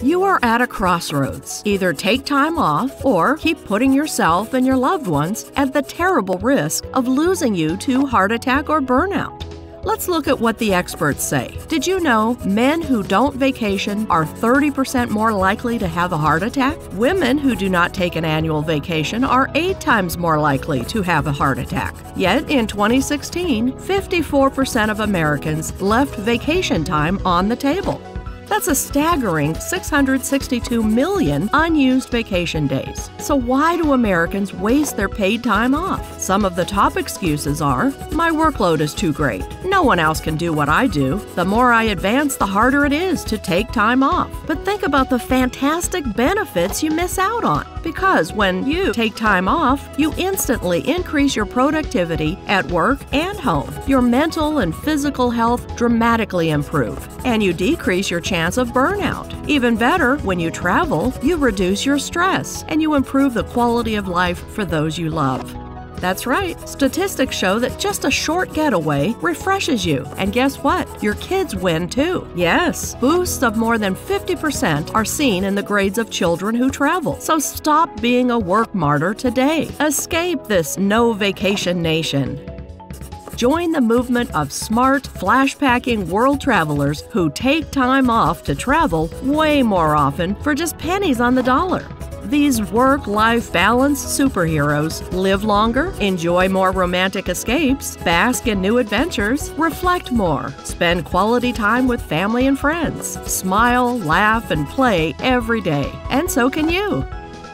You are at a crossroads. Either take time off or keep putting yourself and your loved ones at the terrible risk of losing you to heart attack or burnout. Let's look at what the experts say. Did you know men who don't vacation are 30% more likely to have a heart attack? Women who do not take an annual vacation are 8 times more likely to have a heart attack. Yet in 2016, 54% of Americans left vacation time on the table. That's a staggering 662 million unused vacation days. So why do Americans waste their paid time off? Some of the top excuses are, my workload is too great. No one else can do what I do. The more I advance, the harder it is to take time off. But think about the fantastic benefits you miss out on. Because when you take time off, you instantly increase your productivity at work and home. Your mental and physical health dramatically improve, and you decrease your chance of burnout. Even better, when you travel, you reduce your stress and you improve the quality of life for those you love. That's right, statistics show that just a short getaway refreshes you. And guess what? Your kids win too. Yes, boosts of more than 50% are seen in the grades of children who travel. So stop being a work martyr today. Escape this no vacation nation. Join the movement of smart, flash-packing world travelers who take time off to travel way more often for just pennies on the dollar. These work-life balance superheroes live longer, enjoy more romantic escapes, bask in new adventures, reflect more, spend quality time with family and friends, smile, laugh, and play every day. And so can you.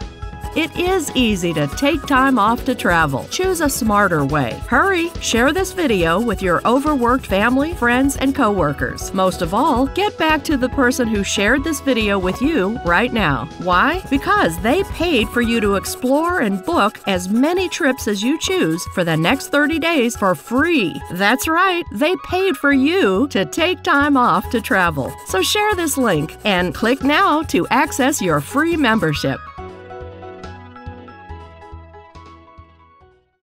It is easy to take time off to travel. Choose a smarter way. Hurry! Share this video with your overworked family, friends, and coworkers. Most of all, get back to the person who shared this video with you right now. Why? Because they paid for you to explore and book as many trips as you choose for the next 30 days for free. That's right, they paid for you to take time off to travel. So share this link and click now to access your free membership.